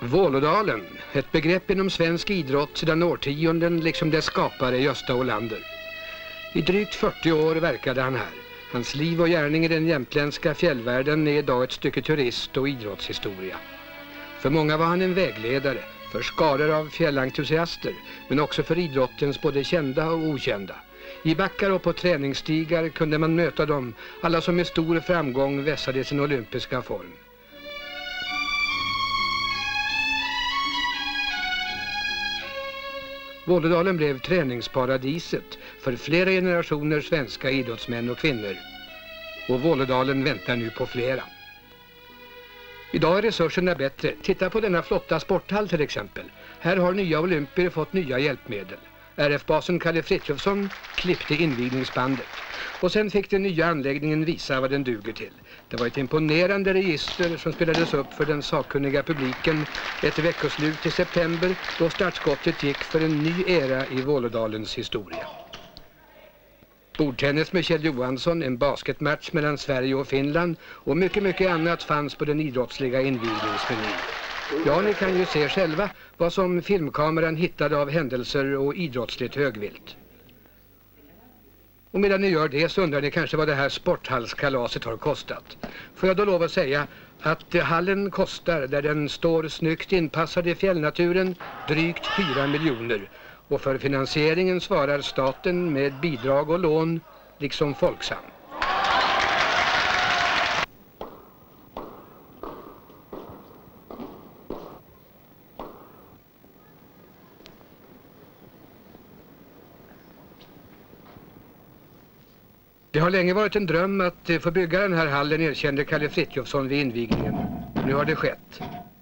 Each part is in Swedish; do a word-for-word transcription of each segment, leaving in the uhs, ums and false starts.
Vålådalen, ett begrepp inom svensk idrott sedan årtionden liksom dess skapare Gösta Olander. I drygt fyrtio år verkade han här. Hans liv och gärning i den jämtländska fjällvärlden är idag ett stycke turist- och idrottshistoria. För många var han en vägledare, för skaror av fjällentusiaster, men också för idrottens både kända och okända. I backar och på träningsstigar kunde man möta dem, alla som med stor framgång vässade sin olympiska form. Vålådalen blev träningsparadiset för flera generationer svenska idrottsmän och kvinnor. Och Vålådalen väntar nu på flera. Idag är resurserna bättre. Titta på denna flotta sporthall till exempel. Här har nya olympier fått nya hjälpmedel. R F-basen Kalle Frithiofsson klippte invigningsbandet. Och sen fick den nya anläggningen visa vad den duger till. Det var ett imponerande register som spelades upp för den sakkunniga publiken ett veckoslut i september då startskottet gick för en ny era i Vålådalens historia. Bordtennis med Kjell Johansson, en basketmatch mellan Sverige och Finland och mycket mycket annat fanns på den idrottsliga invigningsmenyn. Ja, ni kan ju se själva vad som filmkameran hittade av händelser och idrottsligt högvilt. Och medan ni gör det så undrar ni kanske vad det här sporthallskalaset har kostat. Får jag då lov att säga att hallen kostar, där den står snyggt inpassad i fjällnaturen, drygt fyra miljoner. Och för finansieringen svarar staten med bidrag och lån, liksom Folksam. Det har länge varit en dröm att få bygga den här hallen, erkände Kalle Frithiofsson vid invigningen. Nu har det skett.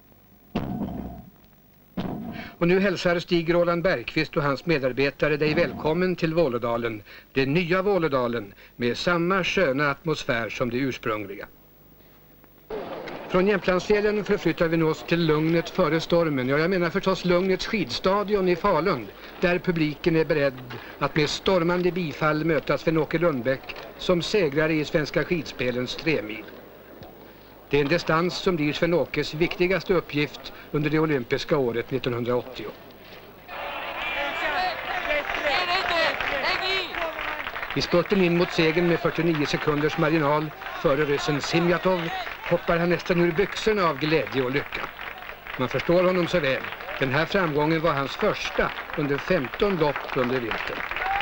Och nu hälsar Stig Roland Bergqvist och hans medarbetare dig välkommen till Vålådalen, den nya Vålådalen, med samma sköna atmosfär som det ursprungliga. Från Jämtlandsfjällen förflyttar vi oss till lugnet före stormen. Ja, jag menar förstås lugnets skidstadion i Falun, där publiken är beredd att med stormande bifall möta Sven-Åke Lundbäck som segrare i Svenska skidspelens tremil. Det är en distans som blir Sven-Åkes viktigaste uppgift under det olympiska året nittonhundraåttio. I spurten in mot segern med fyrtionio sekunders marginal före ryssen Simjatov hoppar han nästan ur byxorna av glädje och lycka. Man förstår honom så väl. Den här framgången var hans första under femton lopp under vintern.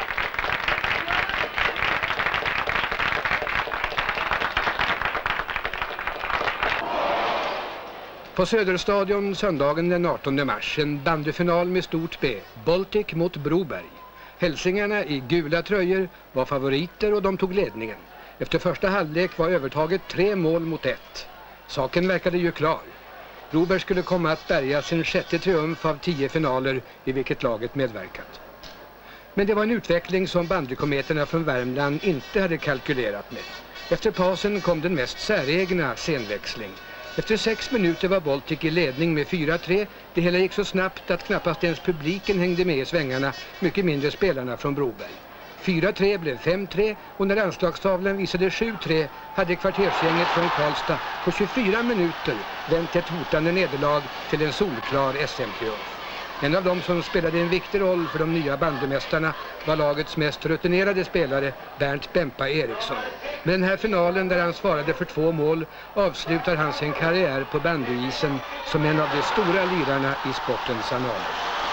På Söderstadion söndagen den artonde mars, en bandyfinal med stort B, Baltic mot Broberg. Hälsingarna i gula tröjor var favoriter och de tog ledningen. Efter första halvlek var övertaget tre mål mot ett. Saken verkade ju klar. Broberg skulle komma att bärga sin sjätte triumf av tio finaler i vilket laget medverkat. Men det var en utveckling som bandykometerna från Värmland inte hade kalkylerat med. Efter pausen kom den mest säregna scenväxling. Efter sex minuter var Baltic i ledning med fyra tre. Det hela gick så snabbt att knappast ens publiken hängde med i svängarna, mycket mindre spelarna från Broberg. fyra tre blev fem tre och när anslagstavlan visade sju tre hade kvartersgänget från Karlstad på tjugofyra minuter vänt ett hotande nederlag till en solklar S M-triumf. En av dem som spelade en viktig roll för de nya bandymästarna var lagets mest rutinerade spelare, Bernt Bempa Eriksson. Med den här finalen, där han svarade för två mål, avslutar han sin karriär på bandyisen som en av de stora lirarna i sportens annaler.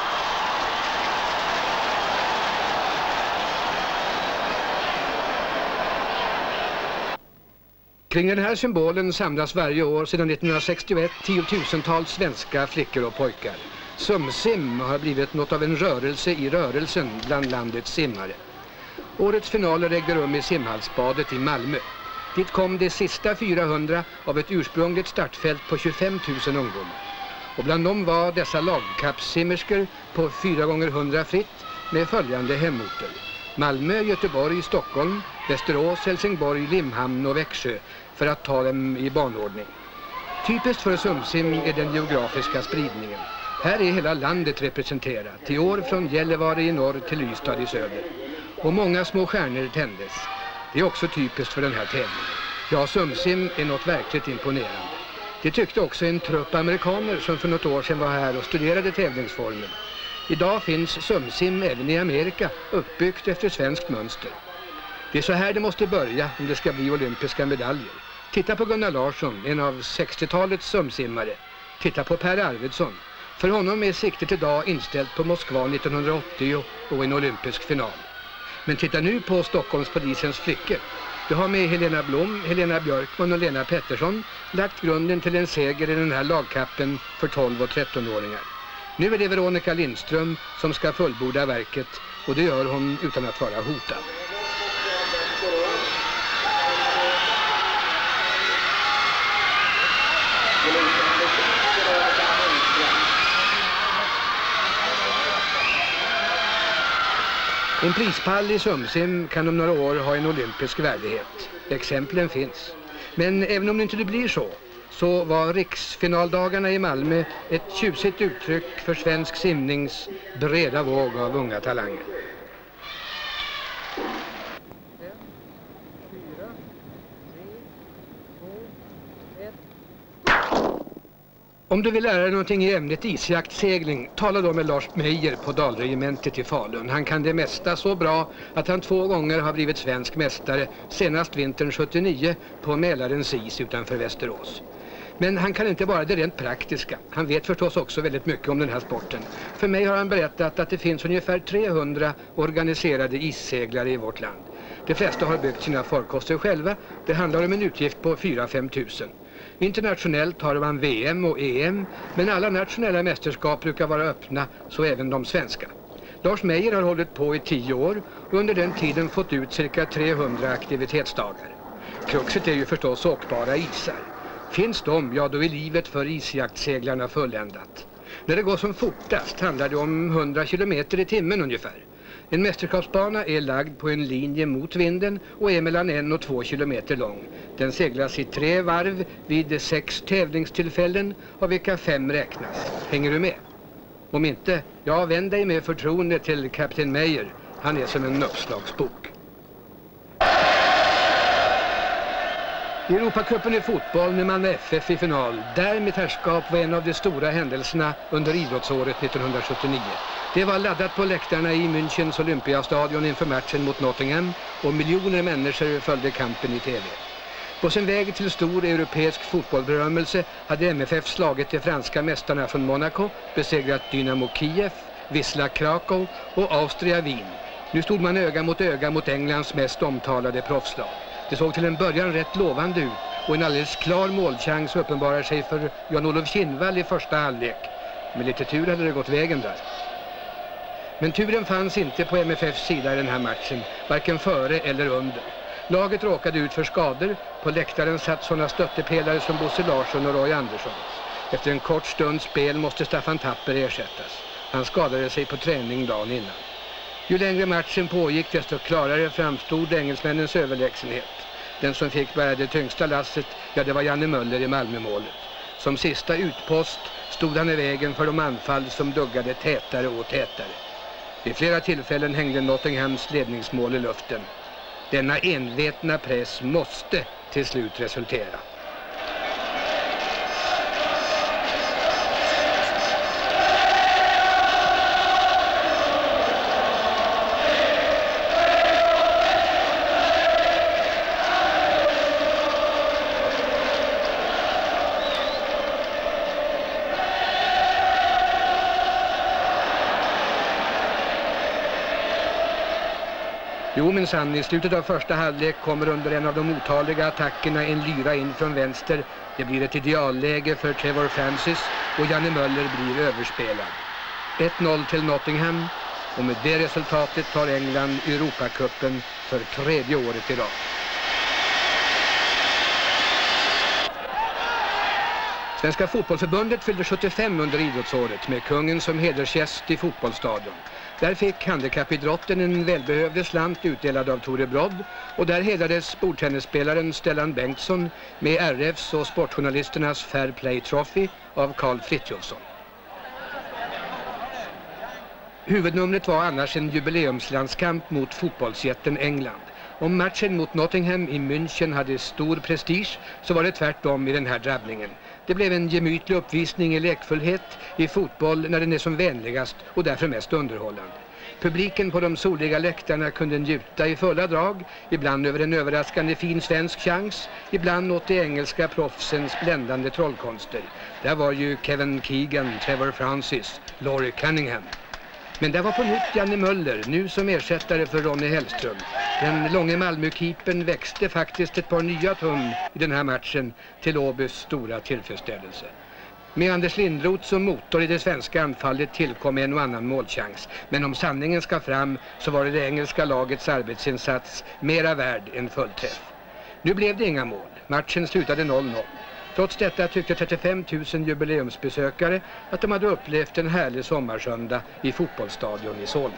Kring den här symbolen samlas varje år sedan nittonhundrasextioett tiotusentals svenska flickor och pojkar. Sumsim har blivit något av en rörelse i rörelsen bland landets simmare. Årets finaler ägde rum i simhallsbadet i Malmö. Dit kom de sista fyrahundra av ett ursprungligt startfält på tjugofem tusen ungdomar. Och bland dem var dessa lagkappsimmerskor på fyra gånger hundra fritt med följande hemorter: Malmö, Göteborg, Stockholm, Västerås, Helsingborg, Limhamn och Växjö, för att ta dem i banordning. Typiskt för Sumsim är den geografiska spridningen. Här är hela landet representerat, i år från Gällivare i norr till Ystad i söder. Och många små stjärnor tändes. Det är också typiskt för den här tävlingen. Ja, Sumsim är något verkligt imponerande. Det tyckte också en trupp amerikaner som för något år sedan var här och studerade tävlingsformen. Idag finns sumsim även i Amerika, uppbyggt efter svenskt mönster. Det är så här det måste börja om det ska bli olympiska medaljer. Titta på Gunnar Larsson, en av sextiotalets sumsimmare. Titta på Per Arvidsson. För honom är siktet idag inställt på Moskva nittonhundraåttio och en olympisk final. Men titta nu på Stockholmspolisens flickor. Du har med Helena Blom, Helena Björkman och Lena Pettersson lagt grunden till en seger i den här lagkappen för tolv- och trettonåringar. Nu är det Veronica Lindström som ska fullborda verket och det gör hon utan att vara hotad. En prispall i sumsim kan om några år ha en olympisk värdighet. Exemplen finns. Men även om det inte blir så, så var riksfinaldagarna i Malmö ett tjusigt uttryck för svensk simnings breda våg av unga talanger. Om du vill lära dig någonting i ämnet isjaktsegling, tala då med Lars Meijer på Dalregementet i Falun. Han kan det mesta så bra att han två gånger har blivit svensk mästare, senast vintern sjuttionio på Mälarens is utanför Västerås. Men han kan inte bara det rent praktiska. Han vet förstås också väldigt mycket om den här sporten. För mig har han berättat att det finns ungefär trehundra organiserade isseglare i vårt land. De flesta har byggt sina farkoster själva. Det handlar om en utgift på fyra till fem tusen. Internationellt har man V M och E M, men alla nationella mästerskap brukar vara öppna, så även de svenska. Lars Meijer har hållit på i tio år och under den tiden fått ut cirka trehundra aktivitetsdagar. Kruxet är ju förstås åkbara isar. Finns de, ja då är livet för isjaktseglarna fulländat. När det går som fortast handlar det om hundra kilometer i timmen ungefär. En mästerskapsbana är lagd på en linje mot vinden och är mellan en och två kilometer lång. Den seglas i tre varv vid sex tävlingstillfällen, av vilka fem räknas. Hänger du med? Om inte, ja, vänd dig med förtroende till kapten Meijer. Han är som en uppslagsbok. I Europacupen i fotboll med Malmö F F i final. Där mitt herrskap var en av de stora händelserna under idrottsåret nittonhundrasjuttionio. Det var laddat på läktarna i Münchens Olympiastadion inför matchen mot Nottingham och miljoner människor följde kampen i tv. På sin väg till stor europeisk fotbollberömmelse hade M F F slagit de franska mästarna från Monaco, besegrat Dynamo Kiev, Wisla Krakow och Austria Wien. Nu stod man öga mot öga mot Englands mest omtalade proffslag. Det såg till en början rätt lovande ut och en alldeles klar målchans uppenbarar sig för Jan-Olof Kinnvall i första halvlek. Med lite tur hade det gått vägen där. Men turen fanns inte på M F F:s sida i den här matchen, varken före eller under. Laget råkade ut för skador. På läktaren satt sådana stöttepelare som Bosse Larsson och Roy Andersson. Efter en kort stunds spel måste Staffan Tapper ersättas. Han skadade sig på träning dagen innan. Ju längre matchen pågick desto klarare framstod engelsmännens överlägsenhet. Den som fick bära det tyngsta lasset, ja det var Janne Möller i Malmömålet. Som sista utpost stod han i vägen för de anfall som duggade tätare och tätare. Vid flera tillfällen hängde Nottinghams ledningsmål i luften. Denna envetna press måste till slut resultera. Jo minsann, i slutet av första halvlek kommer under en av de otaliga attackerna en lyra in från vänster. Det blir ett idealläge för Trevor Francis och Janne Möller blir överspelad. ett noll till Nottingham och med det resultatet tar England Europacupen för tredje året i rad. Svenska fotbollförbundet fyllde sjuttiofem under idrottsåret med kungen som hedersgäst i fotbollsstadion. Där fick handikappidrotten en välbehövlig slant utdelad av Tore Brodd och där hedrades bordtennisspelaren Stellan Bengtsson med R F:s och sportjournalisternas Fair Play Trophy av Carl Frithiofsson. Huvudnumret var annars en jubileumslandskamp mot fotbollsjätten England. Om matchen mot Nottingham i München hade stor prestige så var det tvärtom i den här drabbningen. Det blev en gemytlig uppvisning i lekfullhet i fotboll när den är som vänligast och därför mest underhållande. Publiken på de soliga läktarna kunde njuta i fulla drag, ibland över en överraskande fin svensk chans, ibland åt de engelska proffsens bländande trollkonster. Där var ju Kevin Keegan, Trevor Francis, Laurie Cunningham. Men där var på nytt Janne Möller, nu som ersättare för Ronny Hellström. Den långa Malmö-keepern växte faktiskt ett par nya tum i den här matchen till Åbys stora tillfredsställelse. Med Anders Lindroth som motor i det svenska anfallet tillkom en och annan målchans. Men om sanningen ska fram så var det det engelska lagets arbetsinsats mera värd än fullträff. Nu blev det inga mål. Matchen slutade noll noll. Trots detta tyckte trettiofem tusen jubileumsbesökare att de hade upplevt en härlig sommarsöndag i fotbollsstadion i Solna.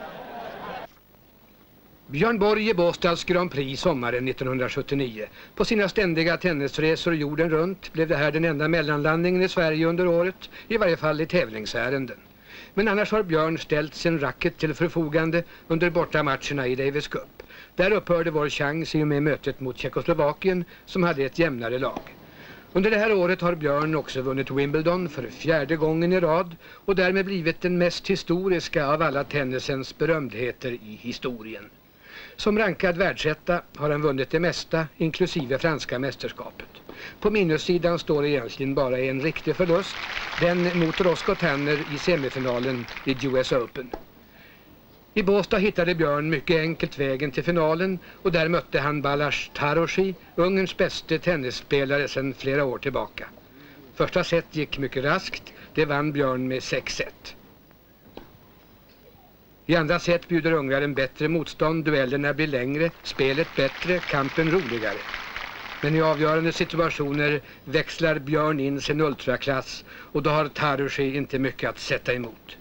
Björn Borg i Båstads Grand Prix sommaren nittonhundrasjuttionio. På sina ständiga tennisresor jorden runt blev det här den enda mellanlandningen i Sverige under året, i varje fall i tävlingsärenden. Men annars har Björn ställt sin racket till förfogande under bortamatcherna i Davis Cup. Där upphörde vår chans i och med mötet mot Tjeckoslovakien som hade ett jämnare lag. Under det här året har Björn också vunnit Wimbledon för fjärde gången i rad och därmed blivit den mest historiska av alla tennisens berömdheter i historien. Som rankad världsetta har han vunnit det mesta, inklusive franska mästerskapet. På minussidan står egentligen bara en riktig förlust, den mot Roscoe Tanner i semifinalen i U S Open. I Båstad hittade Björn mycket enkelt vägen till finalen och där mötte han Balázs Tarosi, Ungerns bästa tennisspelare sedan flera år tillbaka. Första set gick mycket raskt, det vann Björn med sex ett. I andra set bjuder ungaren bättre motstånd, duellerna blir längre, spelet bättre, kampen roligare. Men i avgörande situationer växlar Björn in sin ultraklass och då har Tarosi inte mycket att sätta emot.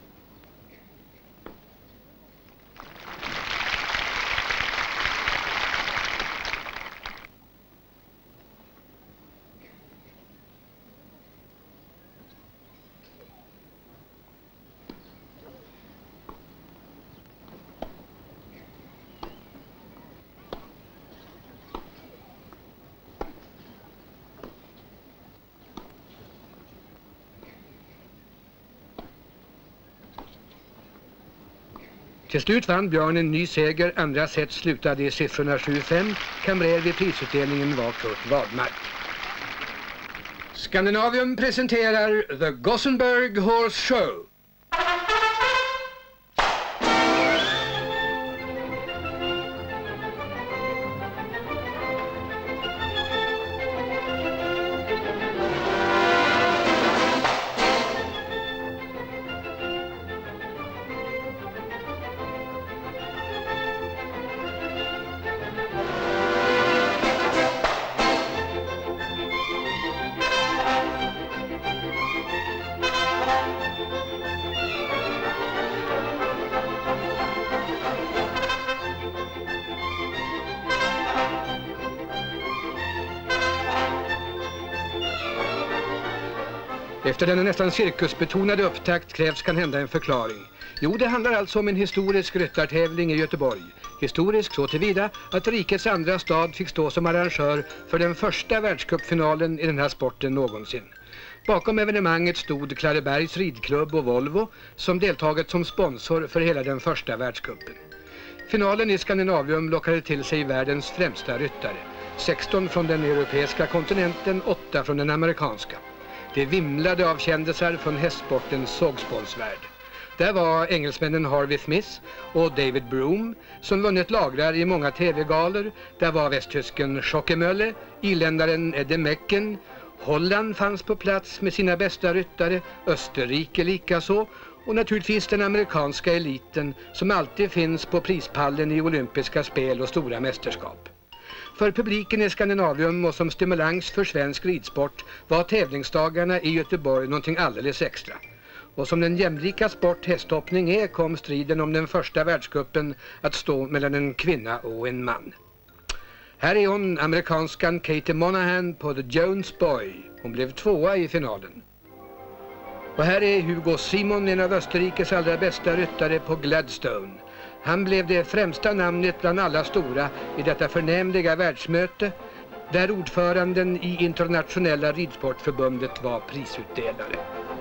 Till slut vann Björn en ny seger, andra set slutade i siffrorna sju fem. Kamrer vid prisutdelningen var Kurt Wadmark. Skandinavium presenterar The Gothenburg Horse Show. Efter denna nästan cirkusbetonade upptakt krävs kan hända en förklaring. Jo, det handlar alltså om en historisk ryttartävling i Göteborg. Historisk så tillvida att rikets andra stad fick stå som arrangör för den första världscupfinalen i den här sporten någonsin. Bakom evenemanget stod Klarebergs ridklubb och Volvo som deltagit som sponsor för hela den första världscupen. Finalen i Skandinavium lockade till sig världens främsta ryttare. sexton från den europeiska kontinenten, åtta från den amerikanska. Det vimlade av kändisar från hästsportens sågspånsvärld. Där var engelsmännen Harvey Smith och David Broom som vunnit lagrar i många tv-galor. Där var västtysken Schockemölle, irländaren Eddie Mecken. Holland fanns på plats med sina bästa ryttare, Österrike likaså och naturligtvis den amerikanska eliten som alltid finns på prispallen i olympiska spel och stora mästerskap. För publiken i Skandinavium och som stimulans för svensk ridsport var tävlingsdagarna i Göteborg någonting alldeles extra. Och som den jämlika sport hästhoppning är kom striden om den första världscupen att stå mellan en kvinna och en man. Här är hon, amerikanskan Katie Monahan på The Jones Boy. Hon blev tvåa i finalen. Och här är Hugo Simon, en av Österrikes allra bästa ryttare på Gladstone. Han blev det främsta namnet bland alla stora i detta förnämliga världsmöte. där ordföranden i Internationella ridsportförbundet var prisutdelare.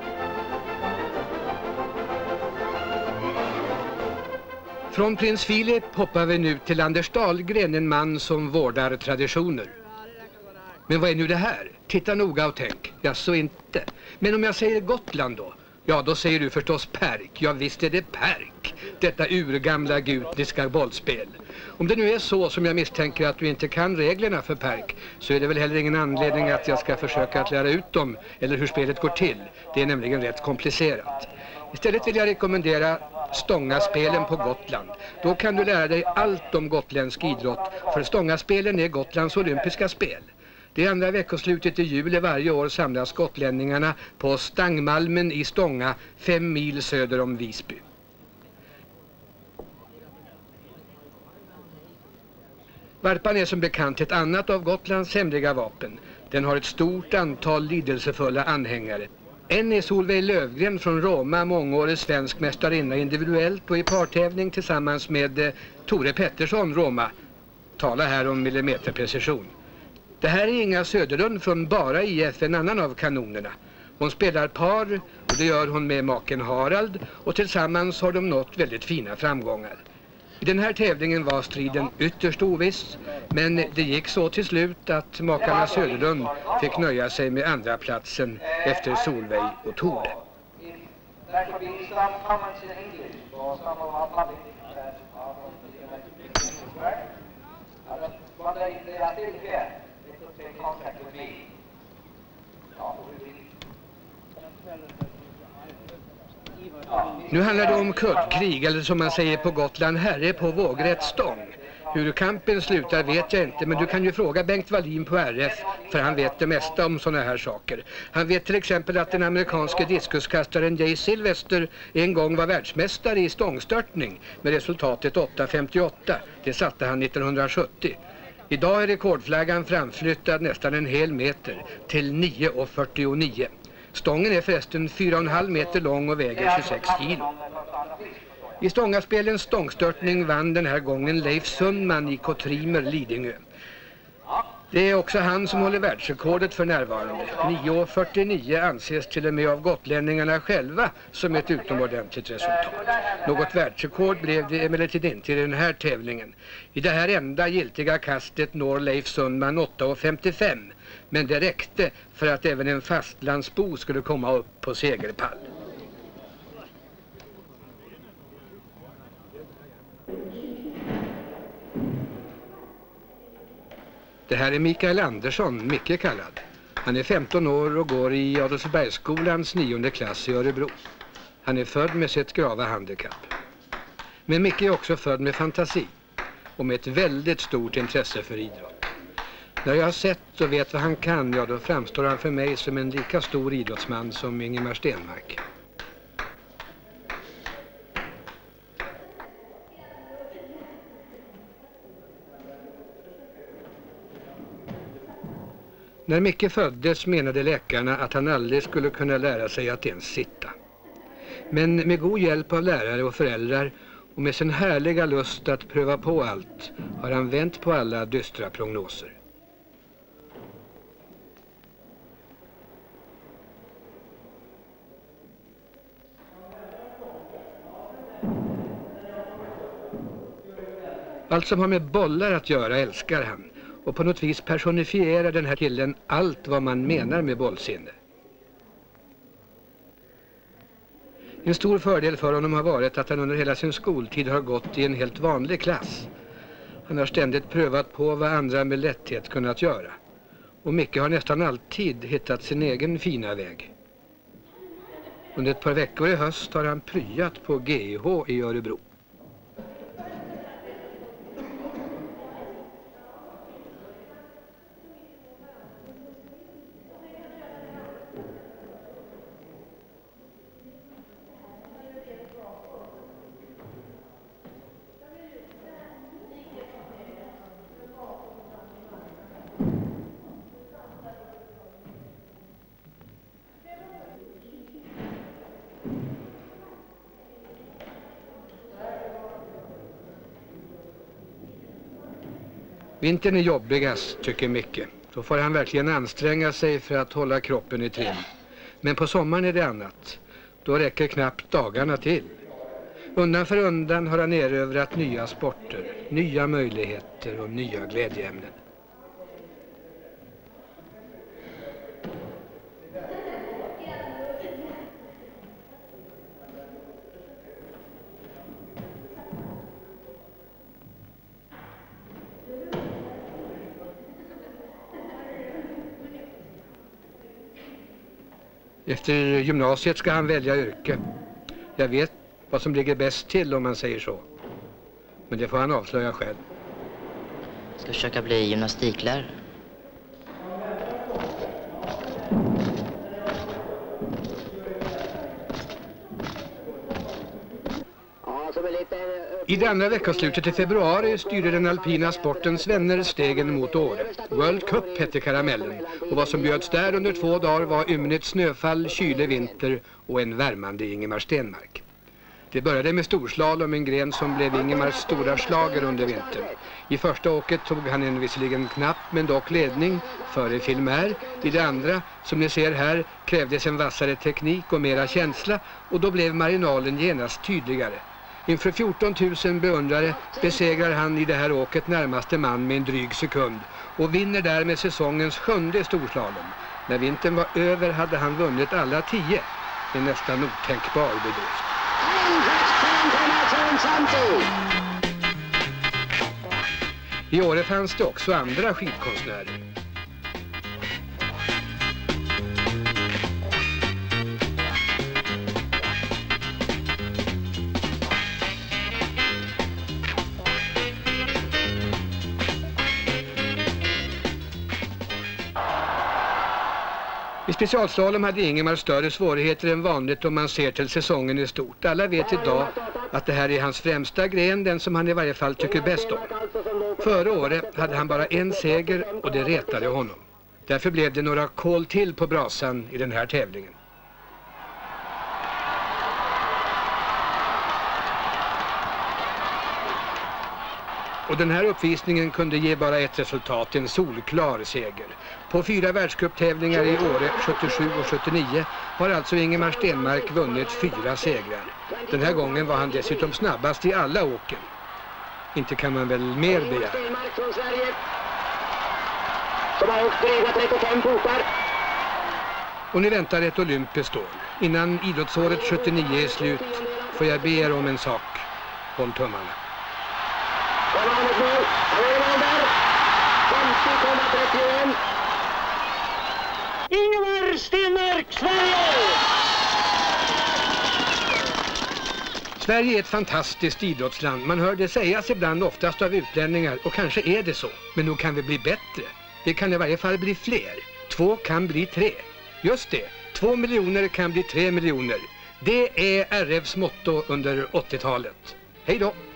Från prins Philip hoppar vi nu till Anders Dahlgren, en man som vårdar traditioner. Men vad är nu det här? Titta noga och tänk. Ja, så inte. Men om jag säger Gotland då? Ja, då säger du förstås Perk. Ja, visst är det Perk. Detta urgamla gutniska bollspel. Om det nu är så som jag misstänker att du inte kan reglerna för Perk, så är det väl heller ingen anledning att jag ska försöka att lära ut dem eller hur spelet går till. Det är nämligen rätt komplicerat. Istället vill jag rekommendera Stångaspelen på Gotland. Då kan du lära dig allt om gotländsk idrott, för Stångaspelen är Gotlands olympiska spel. Det andra veckoslutet i juli varje år samlas gotlänningarna på Stangmalmen i Stånga, fem mil söder om Visby. Varpan är som bekant ett annat av Gotlands hemliga vapen. Den har ett stort antal lidelsefulla anhängare. En är Solveig Lövgren från Roma, mångårig svensk mästarinna individuellt och i partävling tillsammans med eh, Tore Pettersson, Roma. Tala här om millimeterprecision. Det här är Inga Söderlund från Bara I F, en annan av kanonerna. Hon spelar par och det gör hon med maken Harald och tillsammans har de nått väldigt fina framgångar. I den här tävlingen var striden ytterst oviss, men det gick så till slut att makarna Söderlund fick nöja sig med andra platsen efter Solveig och Tore. Nu handlar det om kuddkrig, eller som man säger på Gotland, herre på vågrätt stång. Hur kampen slutar vet jag inte, men du kan ju fråga Bengt Wallin på R F, för han vet det mesta om såna här saker. Han vet till exempel att den amerikanske diskuskastaren Jay Sylvester en gång var världsmästare i stångstörtning med resultatet åtta femtioåtta. Det satte han nittonhundrasjuttio. Idag är rekordflaggan framflyttad nästan en hel meter till nio fyrtionio. Stången är förresten fyra komma fem meter lång och väger tjugosex kilo. I Stångaspelens stångstörtning vann den här gången Leif Sundman i Kotrimer, Lidingö. Det är också han som håller världsrekordet för närvarande. nio fyrtionio anses till och med av gotlänningarna själva som ett utomordentligt resultat. Något världsrekord blev det emellertid inte i den här tävlingen. I det här enda giltiga kastet når Leif Sundman åtta femtiofem, men det räckte för att även en fastlandsbo skulle komma upp på segerpall. Det här är Mikael Andersson, Micke kallad. Han är femton år och går i Adolfsbergsskolans nionde klass i Örebro. Han är född med sitt grava handikapp. Men Micke är också född med fantasi och med ett väldigt stort intresse för idrott. När jag har sett och vet vad han kan, ja då framstår han för mig som en lika stor idrottsman som Ingemar Stenmark. När Micke föddes menade läkarna att han aldrig skulle kunna lära sig att ens sitta. Men med god hjälp av lärare och föräldrar och med sin härliga lust att pröva på allt har han vänt på alla dystra prognoser. Allt som har med bollar att göra älskar han. Och på något vis personifierar den här killen allt vad man menar med bollsinne. En stor fördel för honom har varit att han under hela sin skoltid har gått i en helt vanlig klass. Han har ständigt prövat på vad andra med lätthet kunnat göra. Och Micke har nästan alltid hittat sin egen fina väg. Under ett par veckor i höst har han pryat på G I H i Örebro. Vintern är jobbigast, tycker Micke. Då får han verkligen anstränga sig för att hålla kroppen i trim. Men på sommaren är det annat. Då räcker knappt dagarna till. Undan för undan har han erövrat nya sporter, nya möjligheter och nya glädjeämnen. Efter gymnasiet ska han välja yrke. Jag vet vad som ligger bäst till om man säger så. Men det får han avslöja själv. Jag ska försöka bli gymnastiklärare. I det andra veckoslutet i februari styrde den alpina sportens vänner stegen mot Åre. World Cup hette karamellen och vad som bjöds där under två dagar var ymnigt snöfall, kylig vinter och en värmande Ingemar Stenmark. Det började med storslalom, en gren som blev Ingemars stora slager under vintern. I första åket tog han en visserligen knapp men dock ledning före Filmär. I det andra, som ni ser här, krävdes en vassare teknik och mera känsla och då blev marginalen genast tydligare. Inför fjorton tusen beundrare besegrar han i det här åket närmaste man med en dryg sekund och vinner därmed säsongens sjunde storslalom. När vintern var över hade han vunnit alla tio. En nästan otänkbar bedrift. I Åre fanns det också andra skidkonstnärer. I specialslalom hade Ingemar större svårigheter än vanligt om man ser till säsongen i stort. Alla vet idag att det här är hans främsta gren, den som han i varje fall tycker bäst om. Förra året hade han bara en seger och det retade honom. Därför blev det några kol till på brasan i den här tävlingen. Och den här uppvisningen kunde ge bara ett resultat, en solklar seger. På fyra världscuptävlingar i Åre sjuttiosju och sjuttionio har alltså Ingemar Stenmark vunnit fyra segrar. Den här gången var han dessutom snabbast i alla åken. Inte kan man väl mer begära. Och ni väntar ett olympiskt år. Innan idrottsåret sjuttionio är slut får jag be er om en sak. Håll tummarna. Ingemar Stenmark, Sverige! Sverige är ett fantastiskt idrottsland. Man hör det sägas ibland, oftast av utlänningar. Och kanske är det så. Men nog kan vi bli bättre. Det kan i varje fall bli fler. Två kan bli tre. Just det. Två miljoner kan bli tre miljoner. Det är R F:s motto under åttiotalet. Hej då!